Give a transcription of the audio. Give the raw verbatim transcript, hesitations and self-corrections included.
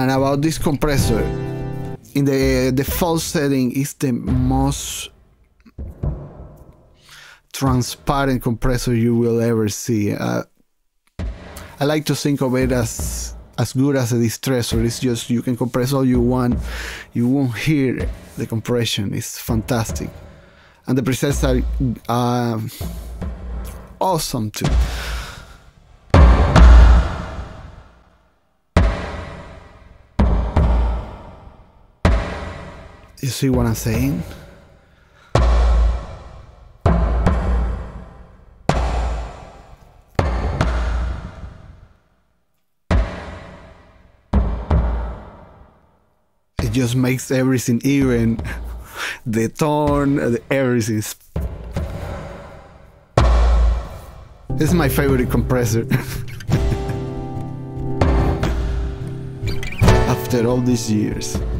And about this compressor, in the default setting is the most transparent compressor you will ever see. Uh, I like to think of it as as good as a distressor. It's just you can compress all you want. You won't hear the compression. It's fantastic. And the presets are uh, awesome too. You see what I'm saying? It just makes everything even. The tone, everything. This is my favorite compressor. After all these years.